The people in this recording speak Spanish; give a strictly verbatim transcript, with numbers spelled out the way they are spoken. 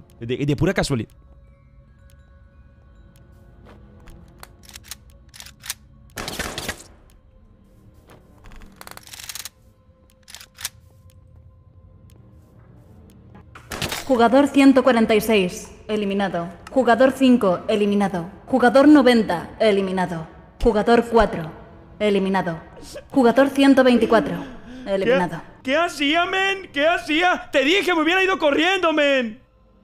De, de pura casualidad. Jugador ciento cuarenta y seis, eliminado. Jugador cinco, eliminado. Jugador noventa, eliminado. Jugador cuatro, eliminado. Jugador ciento veinticuatro, eliminado. ¿Qué, ¿Qué hacía, men? ¿Qué hacía? Te dije, me hubiera ido corriendo, men.